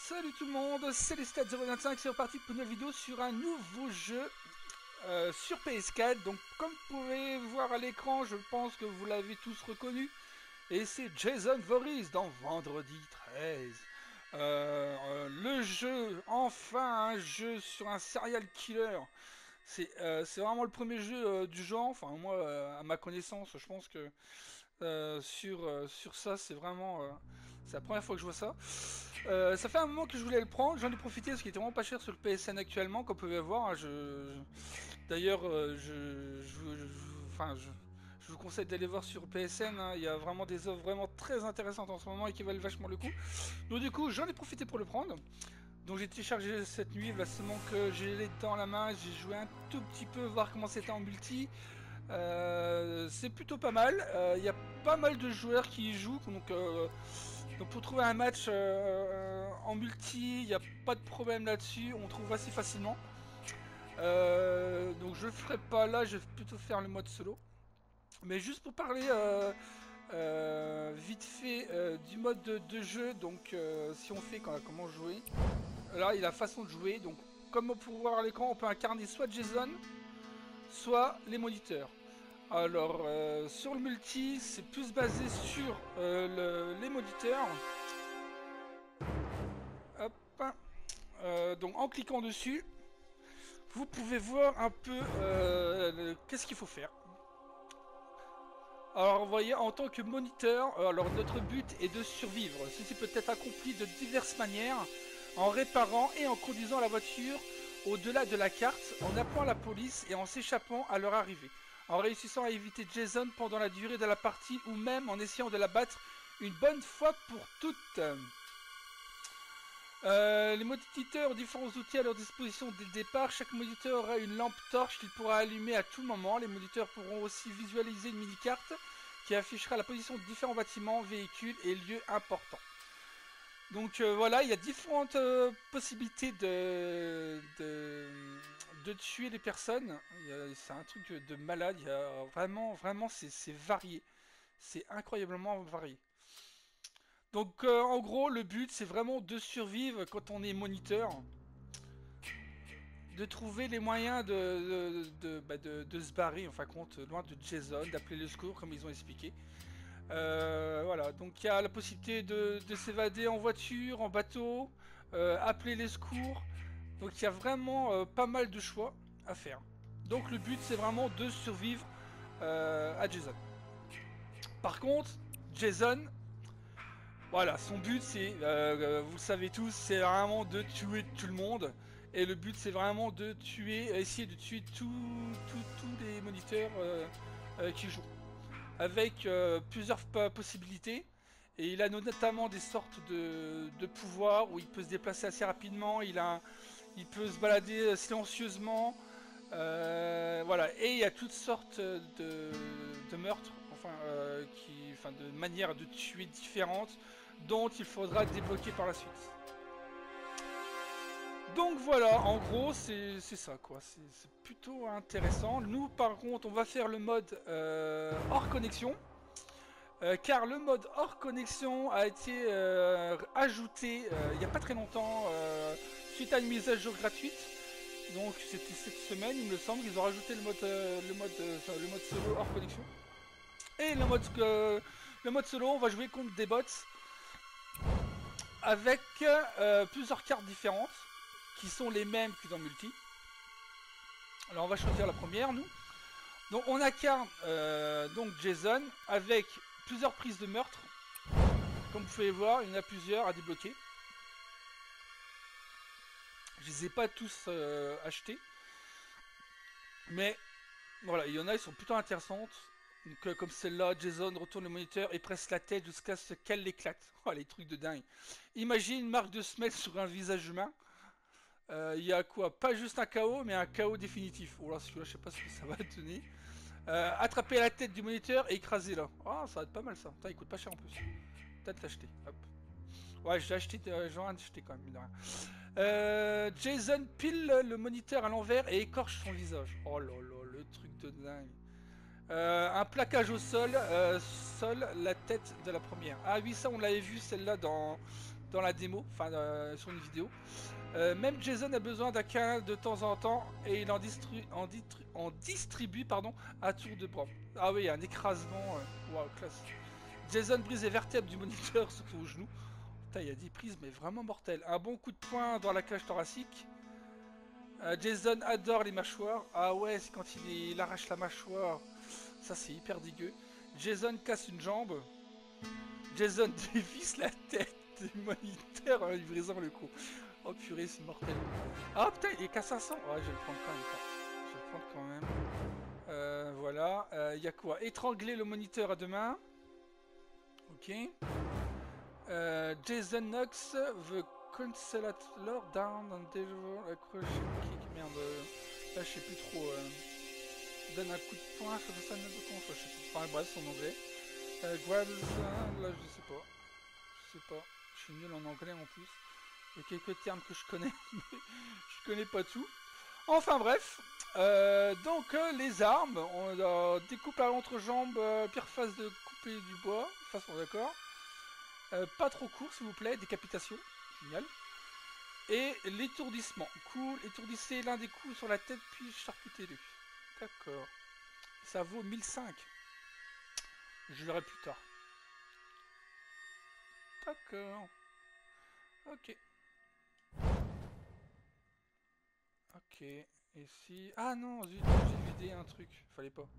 Salut tout le monde, c'est les Stats 025, c'est reparti pour une nouvelle vidéo sur un nouveau jeu sur PS4. Donc comme vous pouvez voir à l'écran, je pense que vous l'avez tous reconnu. Et c'est Jason Voorhees dans Vendredi 13. Le jeu, enfin un jeu sur un serial killer. C'est vraiment le premier jeu du genre, enfin moi à ma connaissance, je pense que sur ça c'est la première fois que je vois ça. Ça fait un moment que je voulais le prendre, j'en ai profité parce qu'il était vraiment pas cher sur le PSN actuellement, comme vous pouvez voir. D'ailleurs, je vous conseille d'aller voir sur PSN, hein. Il y a vraiment des offres vraiment très intéressantes en ce moment et qui valent vachement le coup. Donc du coup, j'en ai profité pour le prendre. Donc j'ai téléchargé cette nuit, là seulement que j'ai les dents à la main, j'ai joué un tout petit peu, voir comment c'était en multi. C'est plutôt pas mal, il y a pas mal de joueurs qui y jouent, donc pour trouver un match en multi, il n'y a pas de problème là-dessus, on trouve assez facilement. Donc je le ferai pas là, je vais plutôt faire le mode solo. Mais juste pour parler vite fait du mode de jeu, donc si on fait comment jouer, là il y a la façon de jouer, donc comme on peut voir à l'écran, on peut incarner soit Jason, soit les moniteurs. Alors, sur le multi, c'est plus basé sur les moniteurs. Hop. Donc, en cliquant dessus, vous pouvez voir un peu qu'est-ce qu'il faut faire. Alors, vous voyez, en tant que moniteur, alors notre but est de survivre. Ceci peut être accompli de diverses manières, en réparant et en conduisant la voiture au-delà de la carte, en appelant la police et en s'échappant à leur arrivée, en réussissant à éviter Jason pendant la durée de la partie ou même en essayant de la battre une bonne fois pour toutes. Les moniteurs ont différents outils à leur disposition dès le départ. Chaque moniteur aura une lampe torche qu'il pourra allumer à tout moment. Les moniteurs pourront aussi visualiser une mini-carte qui affichera la position de différents bâtiments, véhicules et lieux importants. Donc voilà, il y a différentes possibilités de tuer les personnes. C'est un truc de malade. Il y a vraiment, c'est varié. C'est incroyablement varié. Donc en gros, le but c'est vraiment de survivre quand on est moniteur, de trouver les moyens de se barrer, en fin de compte, loin de Jason, d'appeler le secours comme ils ont expliqué. Voilà, donc il y a la possibilité de s'évader en voiture, en bateau, appeler les secours. Donc il y a vraiment pas mal de choix à faire. Donc le but c'est vraiment de survivre à Jason. Par contre, Jason, voilà, son but c'est, vous le savez tous, c'est vraiment de tuer tout le monde. Et le but c'est vraiment de tuer, essayer de tuer tous les moniteurs qui jouent. Avec plusieurs possibilités. Et il a notamment des sortes de pouvoirs où il peut se déplacer assez rapidement, il peut se balader silencieusement. Voilà, et il y a toutes sortes de meurtres, enfin de manières de tuer différentes, dont il faudra débloquer par la suite. Donc voilà, en gros, c'est ça quoi, c'est plutôt intéressant. Nous, par contre, on va faire le mode hors connexion. Car le mode hors connexion a été ajouté il n'y a pas très longtemps suite à une mise à jour gratuite. Donc c'était cette semaine, il me semble, qu'ils ont rajouté le mode solo hors connexion. Et le mode solo, on va jouer contre des bots avec plusieurs cartes différentes qui sont les mêmes que dans multi. Alors on va choisir la première, nous. Donc on incarne donc Jason avec plusieurs prises de meurtre. Comme vous pouvez voir, il y en a plusieurs à débloquer. Je les ai pas tous achetés. Mais voilà, il y en a, ils sont plutôt intéressantes. Donc, comme celle-là, Jason retourne le moniteur et presse la tête jusqu'à ce qu'elle l'éclate. Oh, les trucs de dingue. Imagine une marque de semelle sur un visage humain. Il y a quoi? Pas juste un KO, mais un KO définitif. Oh là, celui-là, je sais pas ce que ça va donner. Attraper la tête du moniteur et écraser là. Ah, ça va être pas mal ça. Putain, il coûte pas cher en plus. Peut-être l'acheter. Hop. Ouais, j'ai acheté, j'en ai acheté quand même. Jason pile le moniteur à l'envers et écorche son visage. Oh là là, le truc de dingue. Un plaquage au sol, la tête de la première. Ah oui, ça on l'avait vu celle-là dans la démo, enfin sur une vidéo. Même Jason a besoin d'un câlin de temps en temps et il en distribue pardon, à tour de bras. Ah oui, un écrasement, waouh, classe. Jason brise les vertèbres du moniteur, surtout au genou. Putain, il y a des prises, mais vraiment mortelles. Un bon coup de poing dans la cage thoracique. Jason adore les mâchoires. Ah ouais, c'est quand il arrache la mâchoire. Ça, c'est hyper dégueu. Jason casse une jambe. Jason dévisse la tête du moniteur en lui brisant le cou. Oh purée, c'est mortel. Ah putain, il est qu'à 500. Ouais, je vais le prendre quand même. Je vais le prendre quand même. Voilà. Il y a quoi? Étrangler le moniteur à deux mains. Ok. Jason Knox veut Concealer down and deliver a crushing kick. Merde. Là, je sais plus trop. Donne un coup de poing, ça fait ça de con. Je sais plus. Enfin bref, c'est en anglais. Grabs, là, je sais pas. Je sais pas. Je suis nul en anglais en plus. Il y a quelques termes que je connais, mais je connais pas tout. Enfin bref, donc les armes, on découpe à l'entrejambe, pire phase de couper du bois, façon d'accord. Pas trop court s'il vous plaît, décapitation, génial. Et l'étourdissement, cool, étourdissez l'un des coups sur la tête puis charcutez-le. D'accord, ça vaut 1005. Je l'aurai plus tard. D'accord, ok. Ok, et si... Ah non, zut, j'ai vidé un truc, fallait pas.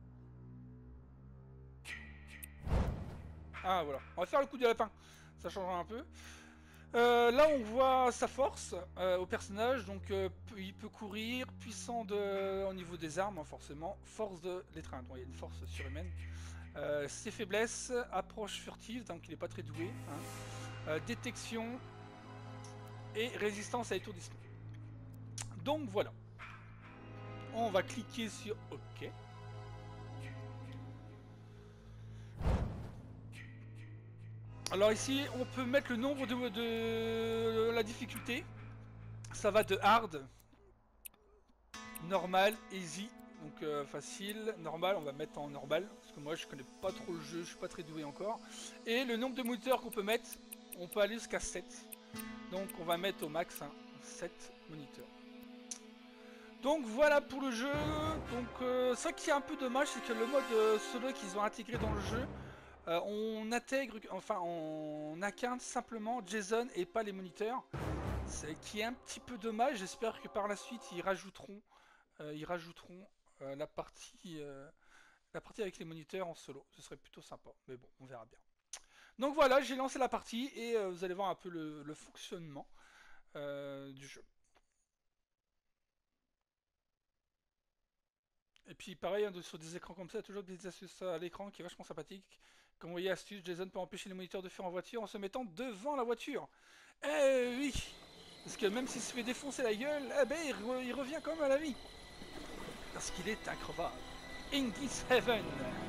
Ah voilà, on va faire le coup du lapin, ça changera un peu. Là on voit sa force au personnage, donc il peut courir, puissant au niveau des armes forcément, force de l'étreindre, il y a une force surhumaine. Ses faiblesses, approche furtive, donc il n'est pas très doué. Hein. Détection et résistance à l'étourdissement. Donc voilà. On va cliquer sur OK. Alors ici, on peut mettre le nombre de la difficulté. Ça va de hard, normal, easy, donc facile, normal, on va mettre en normal, parce que moi je connais pas trop le jeu, je suis pas très doué encore. Et le nombre de moniteurs qu'on peut mettre, on peut aller jusqu'à 7. Donc on va mettre au max 7 moniteurs. Donc voilà pour le jeu. Donc ça qui est un peu dommage, c'est que le mode solo qu'ils ont intégré dans le jeu, on intègre, enfin on incarne simplement Jason et pas les moniteurs. Ce qui est un petit peu dommage. J'espère que par la suite ils rajouteront la partie avec les moniteurs en solo. Ce serait plutôt sympa. Mais bon, on verra bien. Donc voilà, j'ai lancé la partie et vous allez voir un peu le fonctionnement du jeu. Et puis pareil, hein, sur des écrans comme ça, toujours des astuces à l'écran qui est vachement sympathique. Comme vous voyez, astuce, Jason peut empêcher les moniteurs de fuir en voiture en se mettant devant la voiture. Eh oui! Parce que même s'il se fait défoncer la gueule, eh ben il revient quand même à la vie. Parce qu'il est increvable. In this heaven.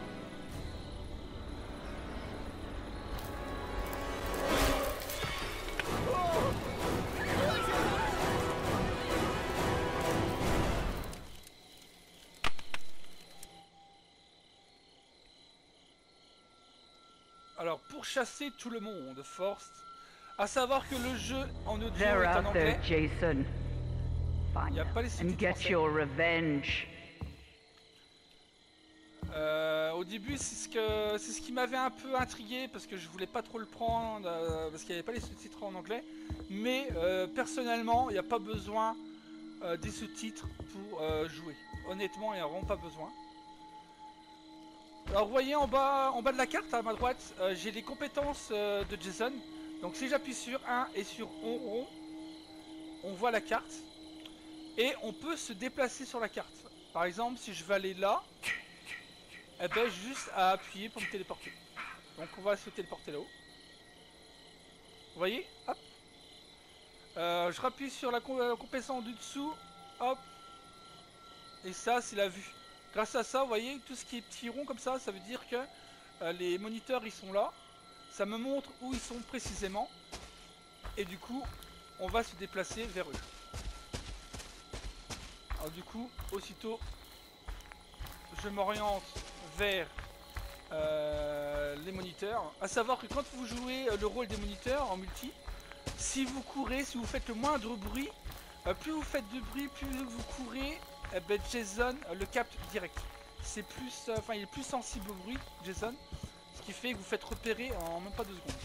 Alors, pour chasser tout le monde, Force, à savoir que le jeu en audio est en anglais. Jason. Il n'y a pas les And get français. your revenge. Au début, c'est ce qui m'avait un peu intrigué parce que je voulais pas trop le prendre parce qu'il n'y avait pas les sous-titres en anglais. Mais personnellement, il n'y a pas besoin des sous-titres pour jouer. Honnêtement, il n'y a vraiment pas besoin. Alors vous voyez en bas de la carte à ma droite, j'ai les compétences de Jason. Donc si j'appuie sur 1 et sur rond, on voit la carte. Et on peut se déplacer sur la carte. Par exemple, si je veux aller là, eh ben juste à appuyer pour me téléporter. Donc on va se téléporter là-haut. Vous voyez? Hop. Je rappuie sur la compétence du dessous. Hop. Et ça, c'est la vue. Grâce à ça, vous voyez, tout ce qui est petit rond comme ça, ça veut dire que les moniteurs, ils sont là. Ça me montre où ils sont précisément. Et du coup, on va se déplacer vers eux. Alors du coup, aussitôt, je m'oriente vers les moniteurs. A savoir que quand vous jouez le rôle des moniteurs en multi, Si vous courez, si vous faites le moindre bruit, plus vous faites de bruit, plus vous courez, ben Jason le capte direct. C'est plus, enfin il est plus sensible au bruit, Jason, ce qui fait que vous faites repérer en même pas 2 secondes.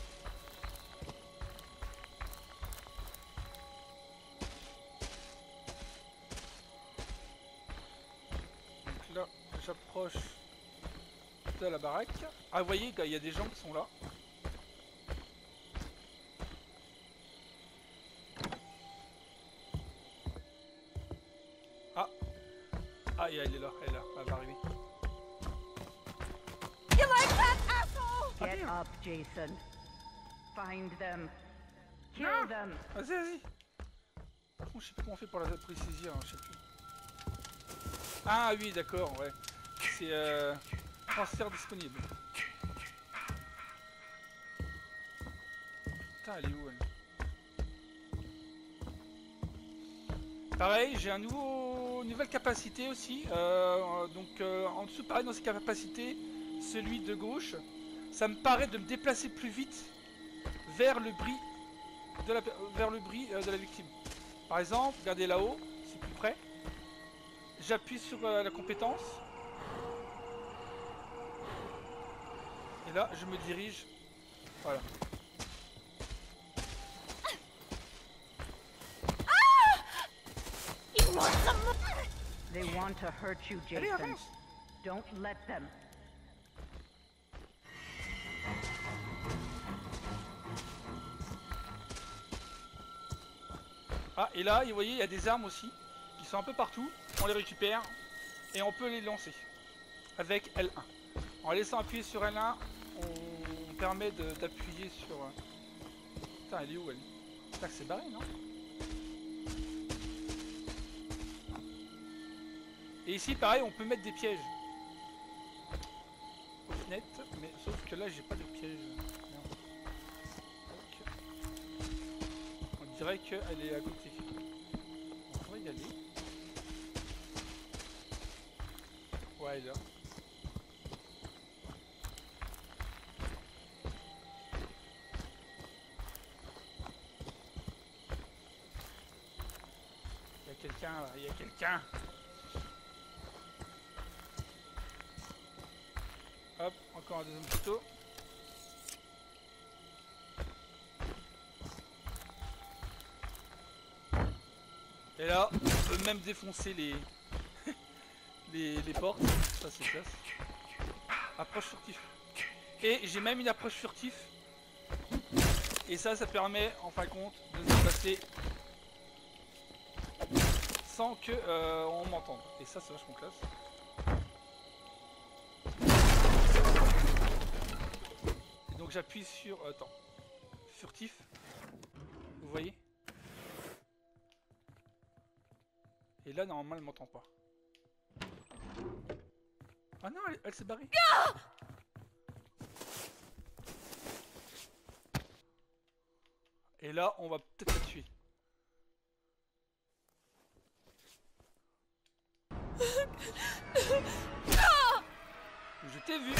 Donc là, j'approche de la baraque. Ah, vous voyez, il y a des gens qui sont là. Ah, ah, elle est là, elle va arriver. You like that, asshole? Get up, Jason. Find them. Kill Ah. them. Vas-y, vas-y. Par contre, je sais pas comment on fait pour la préciser, hein, je sais plus. Ah oui, d'accord, ouais. C'est transfert disponible. Putain, elle est où elle? Pareil, j'ai nouvelle capacité aussi. Donc en dessous, pareil, dans ces capacités, celui de gauche, ça me paraît de me déplacer plus vite vers le bris de la victime. Par exemple, regardez là-haut, c'est plus près. J'appuie sur la compétence. Et là, je me dirige. Voilà. They want to hurt you, Allez, Jason. avance. Don't let them. Ah, et là, vous voyez, il y a des armes aussi, qui sont un peu partout. On les récupère, et on peut les lancer, avec L1. En laissant appuyer sur L1, on permet d'appuyer sur... Putain, elle est où, elle? Putain, c'est barré, non? Et ici, pareil, on peut mettre des pièges. Aux fenêtres, mais sauf que là, j'ai pas de piège. Merde. On dirait qu'elle est à côté. On va y aller. Ouais, elle est là. Il y a quelqu'un là, il y a quelqu'un. Hop, encore un deuxième couteau. Et là, on peut même défoncer les les portes. Ça c'est classe. Approche furtif. Et j'ai même une approche furtif. Et ça permet en fin de compte de se passer sans que on m'entende. Et ça c'est vachement classe. Et donc j'appuie sur... attends. Furtif. Vous voyez? Et là normalement elle m'entend pas. Ah non, elle s'est barrée. Et là on va peut-être la tuer. Je t'ai vu.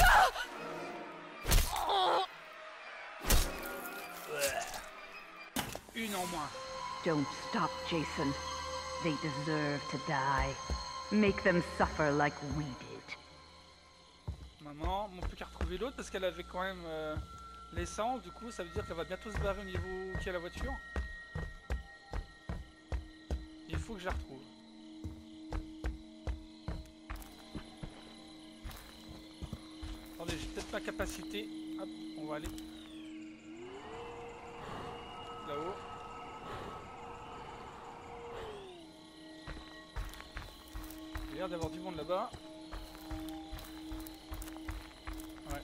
Une en moins. Don't stop, Jason. They deserve to die. Make them suffer like we did. Maintenant, on peut qu'à retrouver l'autre parce qu'elle avait quand même l'essence. Du coup, ça veut dire qu'elle va bientôt se barrer au niveau qui a la voiture. Il faut que je la retrouve. Attendez, j'ai peut-être ma capacité. Hop, on va aller là-haut. Il y a l'air d'avoir du monde là-bas. Ouais.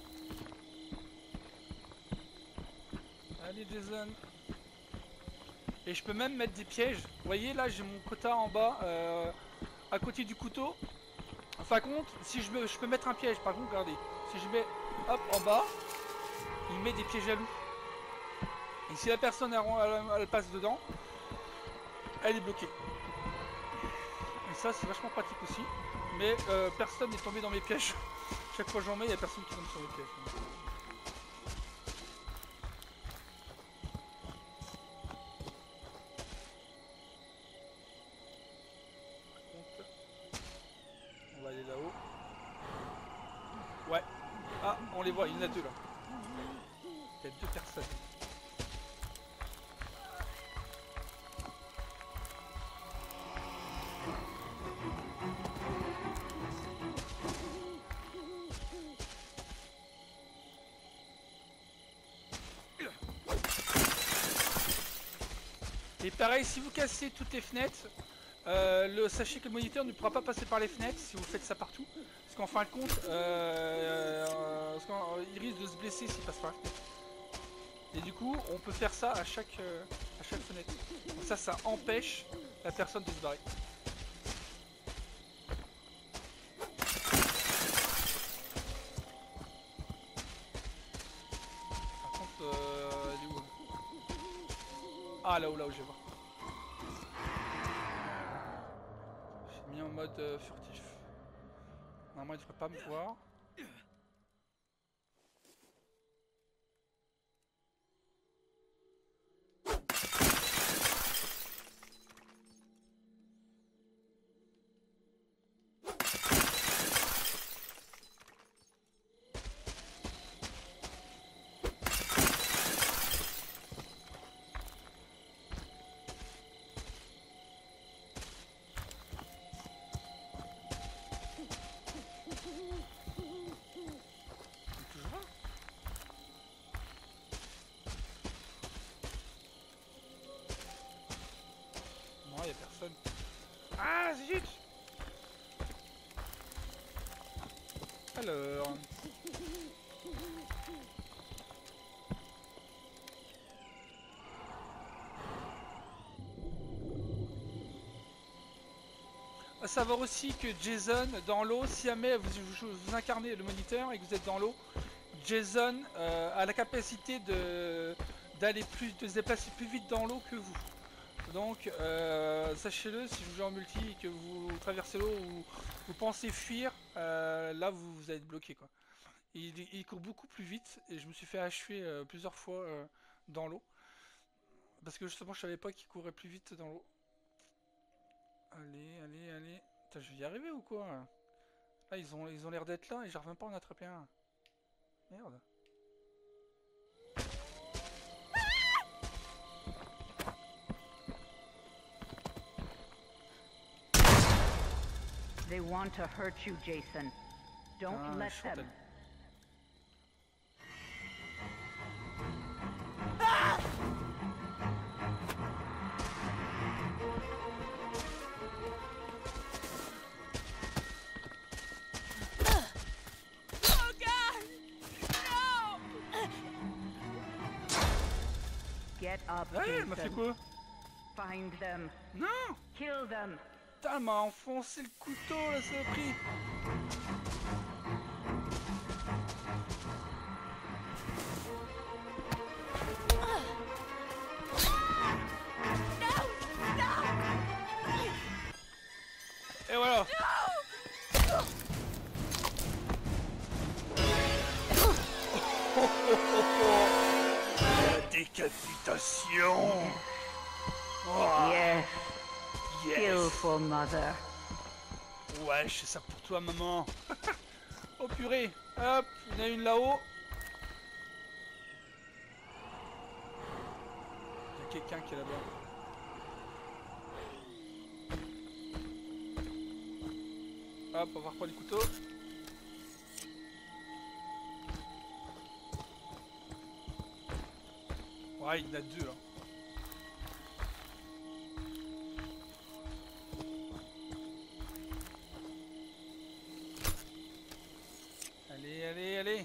Allez Jason. Et je peux même mettre des pièges. Vous voyez là j'ai mon quota en bas à côté du couteau. Enfin compte, si je peux mettre un piège. Par contre regardez. Si je mets hop en bas, il met des pièges à loup. Et si la personne elle passe dedans, elle est bloquée. Et ça c'est vachement pratique aussi. Mais personne n'est tombé dans mes pièges. Chaque fois que j'en mets, il n'y a personne qui tombe sur mes pièges. Ouais. Ah, on les voit, il y en a deux là. Il y a deux personnes. Et pareil, si vous cassez toutes les fenêtres, sachez que le moniteur ne pourra pas passer par les fenêtres si vous faites ça partout. Parce qu'en fin de compte, il risque de se blesser s'il passe par la fenêtre. Et du coup, on peut faire ça à chaque fenêtre. Donc ça empêche la personne de se barrer. Par contre, elle est où? Ah, là où je vais voir. J'ai mis en mode furtif. Normalement, il devrait pas me voir. Non, il y a personne. Ah, zut! Alors... À savoir aussi que Jason, dans l'eau, si jamais vous incarnez le moniteur et que vous êtes dans l'eau, Jason a la capacité de se déplacer plus vite dans l'eau que vous. Donc sachez-le, si vous jouez en multi et que vous traversez l'eau ou vous pensez fuir, là vous allez être bloqué quoi. Il court beaucoup plus vite et je me suis fait achever plusieurs fois dans l'eau. Parce que justement je savais pas qu'il courait plus vite dans l'eau. Allez, allez, allez. Putain, je vais y arriver ou quoi? Là ils ont l'air d'être là et j'arrive même pas à en attraper un. Merde. They want to hurt you, Jason. Don't let them. Oh God! No! Get up, Ouais, elle m'a fait Jason. quoi? Find them. Non! Kill them. Putain, elle m'a enfoncé le couteau là, ça a pris. Et voilà. La décapitation. Oh, Yes. yes. Skillful mother. Ouais, je fais ça pour toi, maman. Oh purée. Hop, il y en a une là-haut. Il y a quelqu'un qui est là-bas. Hop, on va reprendre les couteaux. Ouais, il y en a deux là. Allez, allez, allez.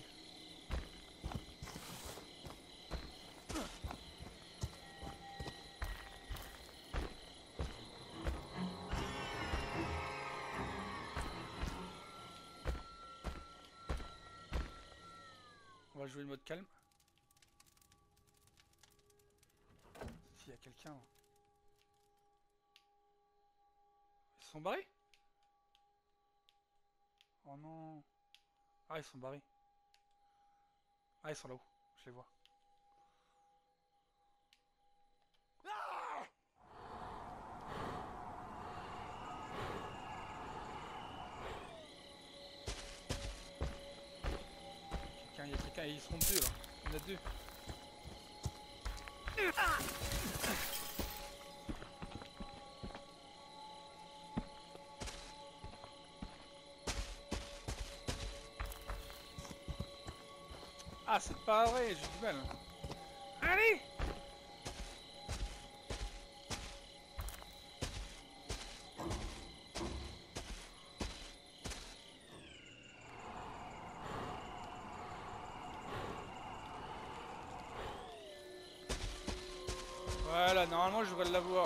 On va jouer le mode calme. S'il y a quelqu'un. Ils sont barrés? Oh non. Ah, ils sont barrés. Ah, ils sont là-haut. Je les vois. Tiens, ils seront deux là. Il y en a deux. Ah, c'est pas vrai, j'ai du mal. Allez! Voilà, normalement je devrais l'avoir.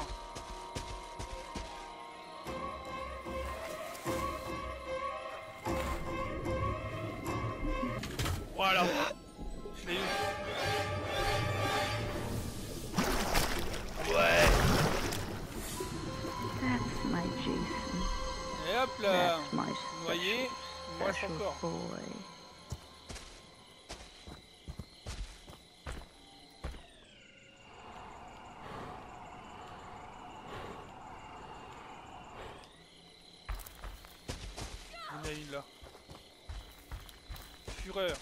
Voilà. Je l'ai eu. Ouais. That's my Jason. Et hop là. That's my Noyé. Moi special encore. boy. Il y en a une là. Fureur.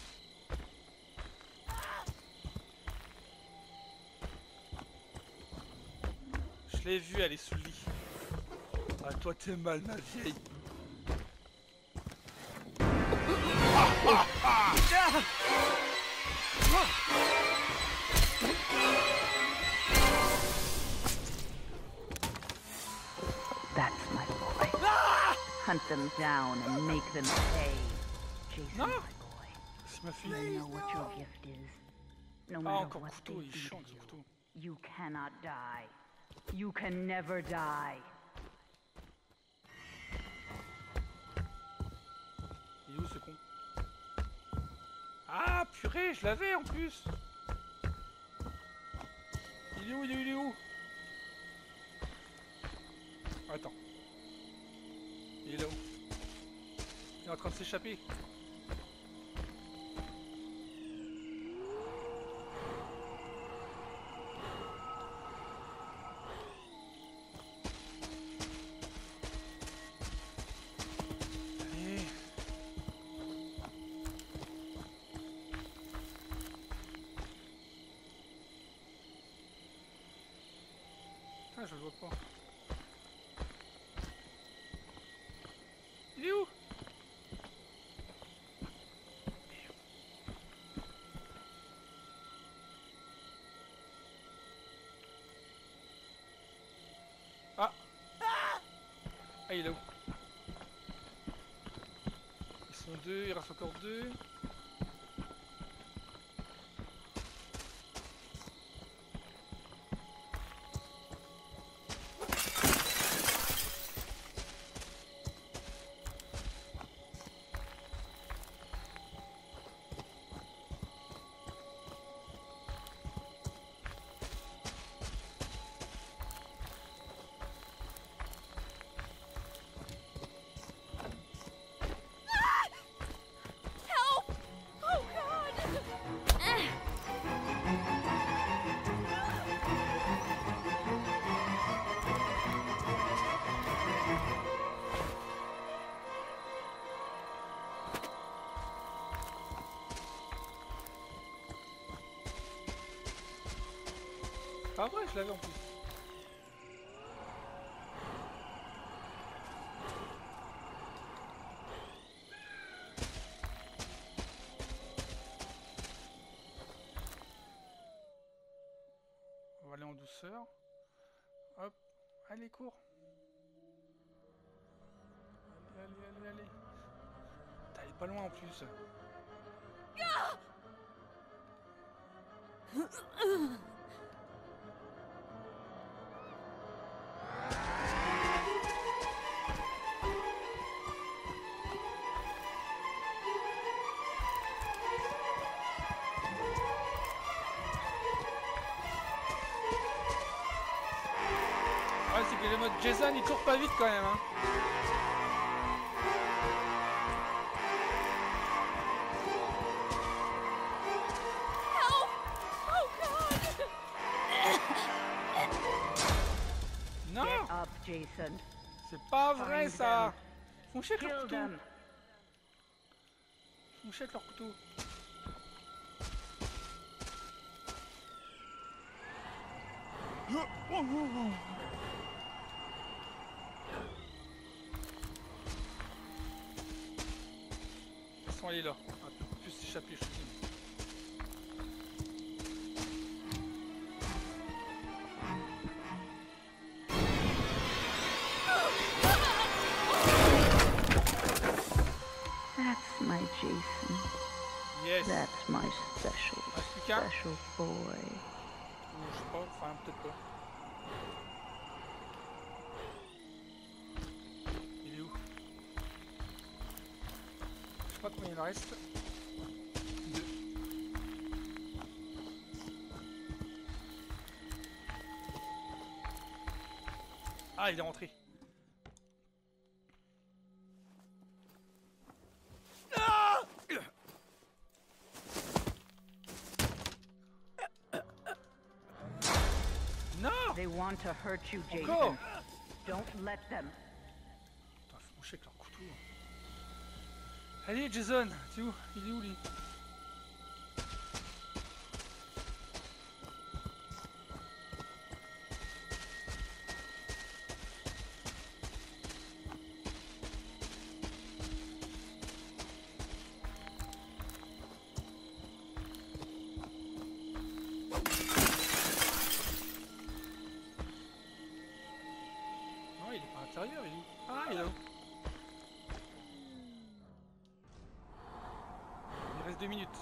Je l'ai vue, elle est sous le lit. Ah, toi t'es mal, ma vieille. That's my boy. Hunt them down and make them pay. Jason, No. my boy. C'est ma fille. You know what your gift is. No Ah, matter encore what couteau, they il do chante to son you, couteau. you cannot die. You can never die. Il est où ce con? Ah purée, je l'avais en plus. Il est où, il est où, il est où? Attends. Il est là-haut. Il est en train de s'échapper. Allez. Ah, je le vois pas. Il est où? Ah. Ah, il est là où? Ils sont deux, il reste encore deux. Help! Oh God! Ah ouais, je l'avais en plus. On va aller en douceur. Hop, allez, cours. Allez. T'es pas loin en plus. Ouais, c'est que le mode Jason il court pas vite quand même. Hein. Help! Oh God! Non, Get up, Jason. c'est pas vrai Find ça. them. Fonchettent leur Kill couteau. them. Fonchettent leur couteau. De toute façon, elle est là. On va plus s'échapper, je te dis. That's my Jason. Yes. That's my special, Reste plus qu'un. special boy. Ou je sais pas, enfin peut-être pas. Il est où? Je sais pas combien il en reste. 2. Ah, il est rentré. Ah! Non! They want to hurt you, Jason. Encore! Don't let them. Putain, faut moucher avec leur couteau. Allez, Jason, t'es où? Il est où, lui? Non, il est pas à l'intérieur, il est où? Ah, il est là-haut. Il reste 2 minutes.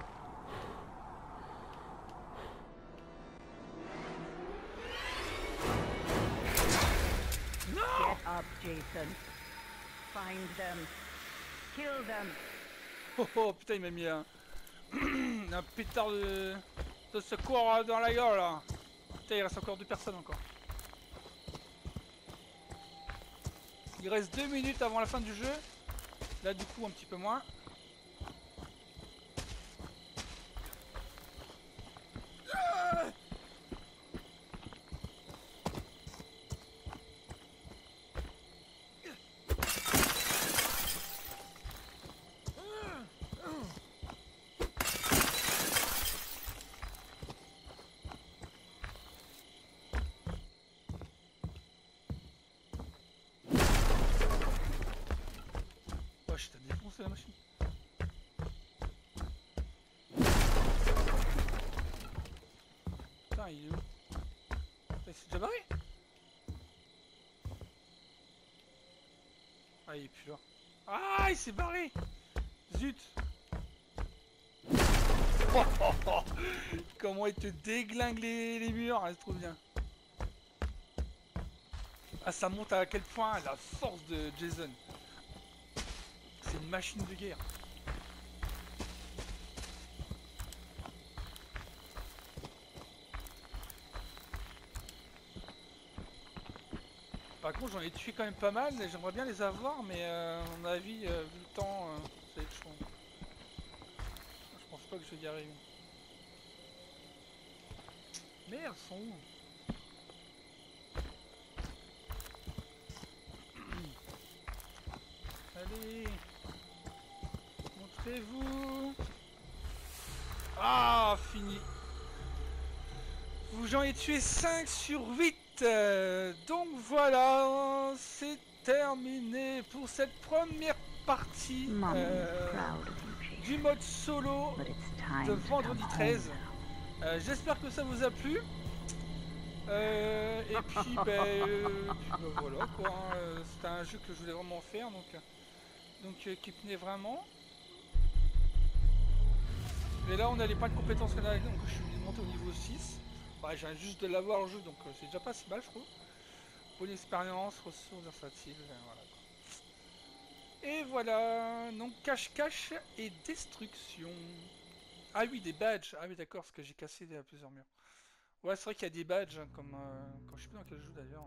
Non! Get up, Jason. Find them. Kill them. Oh, oh putain, il m'a mis un pétard de secours dans la gueule là. Putain, il reste encore 2 personnes encore. Il reste 2 minutes avant la fin du jeu. Là, du coup, un petit peu moins. Wesh, t'as défoncé la machine. Putain, il est où? Putain, il s'est déjà barré? Ah, il est plus là. Ah, il s'est barré! Zut! Oh, oh, oh. Comment il te déglingue les murs, c'est trop bien. Ah, ça montre à quel point la force de Jason. C'est une machine de guerre. Par contre, j'en ai tué quand même pas mal. J'aimerais bien les avoir, mais à mon avis, vu le temps, ça va être chaud. Je pense pas que je vais y arriver. Merde, ils sont où? Allez, montrez-vous. Ah, fini. J'en ai tué 5 sur 8. Donc voilà, c'est terminé pour cette première partie Mom is proud of you, Jason. du mode solo But it's time de to come vendredi home 13. now. J'espère que ça vous a plu. Et puis, voilà quoi. C'était un jeu que je voulais vraiment faire, donc qui tenait vraiment. Et là, on a les points de compétences qu'on a, donc je suis monté au niveau 6. Ouais, j'ai juste de l'avoir le jeu, donc c'est déjà pas si mal, je trouve. Bonne expérience, ressources versatiles, voilà. Et voilà, donc cache-cache et destruction. Ah oui, des badges. Ah oui, d'accord, parce que j'ai cassé plusieurs murs. Ouais, c'est vrai qu'il y a des badges, hein, comme je sais plus dans quel jeu d'ailleurs.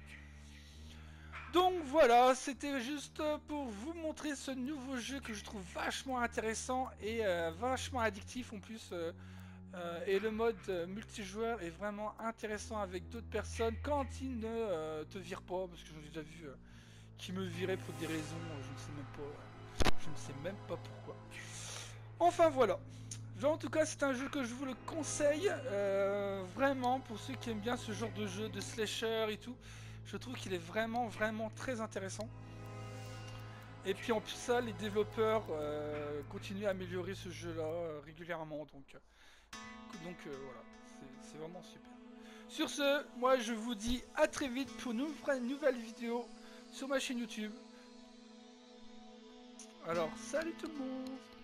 Donc voilà, c'était juste pour vous montrer ce nouveau jeu que je trouve vachement intéressant et vachement addictif en plus. Et le mode multijoueur est vraiment intéressant avec d'autres personnes quand ils ne te virent pas, parce que j'en ai déjà vu qui me viraient pour des raisons, je ne sais même pas pourquoi. Enfin voilà, Genre, en tout cas, c'est un jeu que je vous le conseille, vraiment, pour ceux qui aiment bien ce genre de jeu, de slasher et tout. Je trouve qu'il est vraiment, vraiment très intéressant. Et puis en plus ça, les développeurs continuent à améliorer ce jeu-là régulièrement, donc voilà, c'est vraiment super. Sur ce, moi je vous dis à très vite pour une nouvelle vidéo sur ma chaîne YouTube. Alors, salut tout le monde!